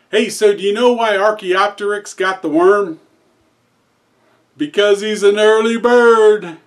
Hey, so do you know why Archaeopteryx got the worm? Because he's an early bird.